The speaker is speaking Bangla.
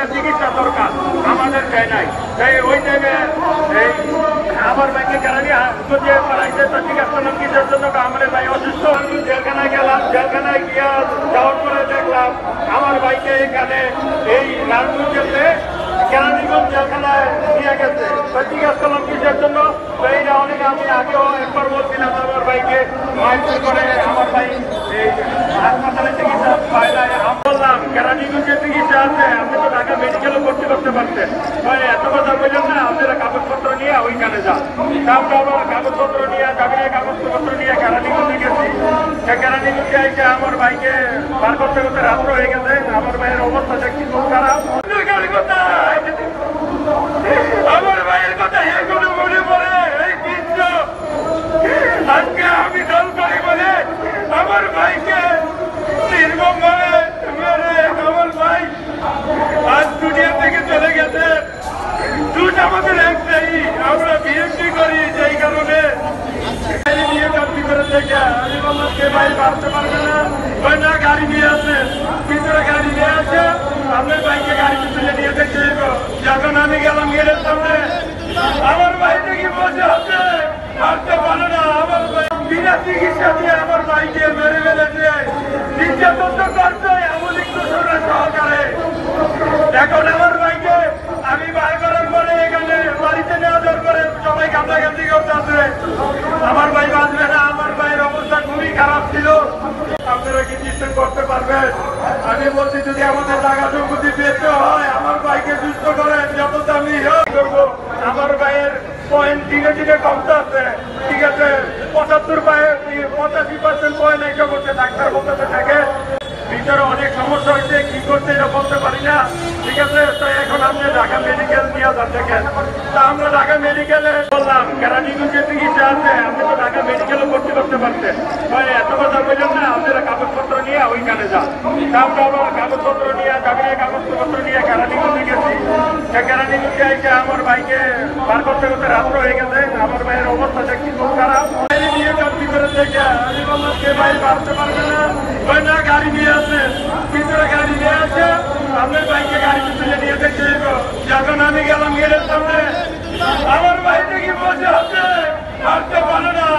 টাকা চিকিৎসা দরকার, আমাদের দেয় নাই। তাই ওই টাইমে এই আমার ভাইকে কেরানি খুঁজে পালাইছে, তো জিজ্ঞাসা করলাম কিসের জন্য, আমার ভাই অসুস্থ। জেলখানায় গেলাম, জেলখানায় গিয়ে যাওয়ার পরে দেখলাম আমার ভাইকে এখানে এই নারায়ণগঞ্জে কেরানীগঞ্জ জেলখানায় নিয়ে গেছে। জিজ্ঞাসা করলাম কিসের জন্য, তো এইটা অনেক আমি আগেও একবার বলছিলাম আমার ভাইকে মারপিট করে আমার ভাই এই হাসপাতালে চিকিৎসা পায় নাই। আমি বললাম কেরানীগঞ্জের চিকিৎসা আছে, আপনি তো ঢাকা মেডিকেলও ভর্তি করতে পারতেন, এত কথা বললেন না, আপনারা কাগজপত্র নিয়ে ওইখানে যান। তারপর আবার কাগজপত্র নিয়ে জামিনের কাগজপত্র নিয়ে কেরানীগঞ্জে গেছি। কেরানীগঞ্জে এসে আমার ভাইকে বার করতে করতে রাত্র হয়ে গেছে। আমার ভাইয়ের অবস্থা দেখছি খুব খারাপ। আমার ভাইয়ের কথা এখনো মনে পড়ে। এই দিন আজকে আমি দল করি বলে আমার ভাইকে নির্মম ভাবে মেরে আমার ভাই আজ দুনিয়া থেকে চলে গেছে। দুধ আমাদের একটাই, আমরা বিএনপি করি, যেই কারণে নিয়ে চাকরি করে দেখে আমি বললাম কে ভাই বাড়তে পারবে না, ওই না গাড়ি নিয়ে আসে, ভিতরে গাড়ি নিয়ে আসে, আপনার ভাইকে গাড়িতে তুলে নিয়ে দেখতে যাবো। যখন আমি গেলাম গেলের সামনে, আমার ভাই দেখি বসে আছে, আসতে পারে না। আমার ভাই বিনা চিকিৎসা দিয়ে আমার ভাইকে মেরে ফেলেছে, নির্যাতন তো করছে এমনই সহকারে। এখন আমার ভাইকে আমি বার করার পরে এখানে বাড়িতে নেওয়া যাওয়ার পরে সবাই কান্দাকান্দি করতেছে। আমার ভাই বাঁচবে না, আমার ভাইয়ের অবস্থা খুবই খারাপ ছিল। আপনারা কি চিন্তা করতে পারবেন? আমি বলছি যদি আমাদের জায়গা সম্পত্তি পেতে হয় আমার ভাইকে সুস্থ করেন, যত দামি করবো। আমার ভাইয়ের পয়েন্ট দিনে দিনে কমতে আছে, ঠিক আছে, 85% পয়েন্ট এইসব করছে, ডাক্তার বলতে থাকে ভিতরে অনেক সমস্যা হয়েছে, কি করছে এটা বলতে পারি না, ঠিক আছে। তো এখন আপনি ঢাকা মেডিকেল নিয়ে যান দেখেন। তা আমরা ঢাকা মেডিকেলে বললাম কেরানীগঞ্জে চিকিৎসা আছে, আপনি তো ঢাকা মেডিকেলও ভর্তি করতে পারতেন, এত কথা বললেন না, আপনারা কাগজপত্র নিয়ে ওইখানে যান। তারপর আবার কাগজপত্র নিয়ে জামিনের কাগজপত্র নিয়ে কেরানীগঞ্জে গেছি। কেরানীগঞ্জে এসে আমার ভাইকে বার করতে করতে রাত্র হয়ে গেছে। আমার ভাইয়ের অবস্থা দেখছি খুব খারাপ। নিয়ে চাকরি করে দেখে আমি বললাম কে ভাই বাড়তে পারবে না, ওই না গাড়ি নিয়ে আসে, ভিতরে গাড়ি নিয়ে আসে, আপনার ভাইকে গাড়িতে তুলে নিয়ে দেখতে যাবো। যখন আমি গেলাম গেলের সামনে, আমার ভাই দেখি বসে আছে, আসতে পারে না।